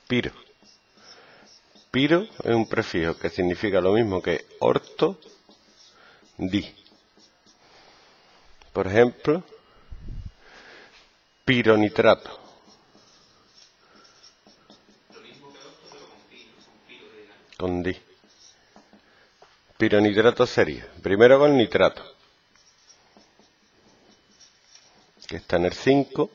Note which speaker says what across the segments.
Speaker 1: piro. Piro es un prefijo que significa lo mismo que orto, di. Por ejemplo, pironitrato. Con di. Pironitrato sería, primero con nitrato, que está en el 5,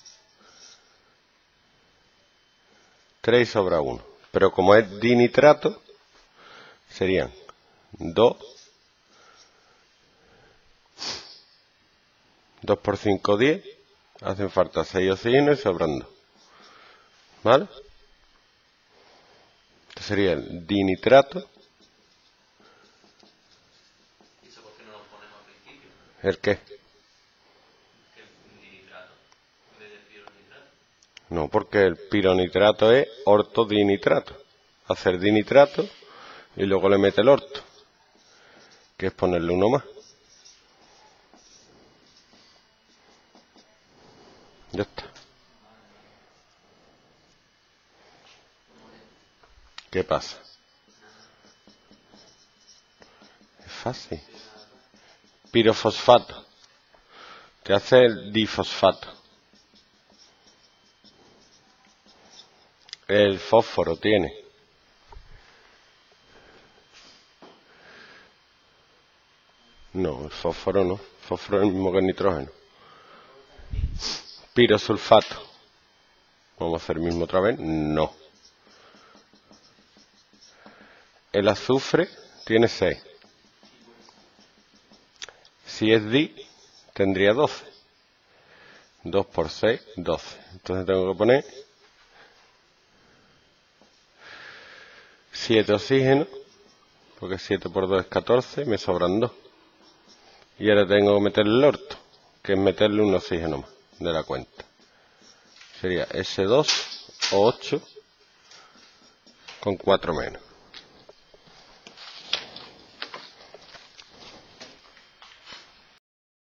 Speaker 1: 3 sobra 1. Pero como es dinitrato, serían 2, 2 por 5, 10, hacen falta 6 oxígenos y sobran 2. ¿Vale? Este sería el dinitrato. ¿El qué? No, porque el pironitrato es ortodinitrato. Hacer dinitrato y luego le mete el orto, que es ponerle uno más. Ya está. ¿Qué pasa? Es fácil. Pirofosfato. Te hace el difosfato. El fósforo tiene. No, el fósforo no. El fósforo es el mismo que el nitrógeno. Pirosulfato. Vamos a hacer el mismo otra vez. No. El azufre tiene 6. Si es di, tendría 12. 2 por 6, 12. Entonces tengo que poner 7 oxígenos, porque 7 por 2 es 14, me sobran 2. Y ahora tengo que meterle el orto, que es meterle un oxígeno más de la cuenta. Sería S2 o 8 con 4 menos.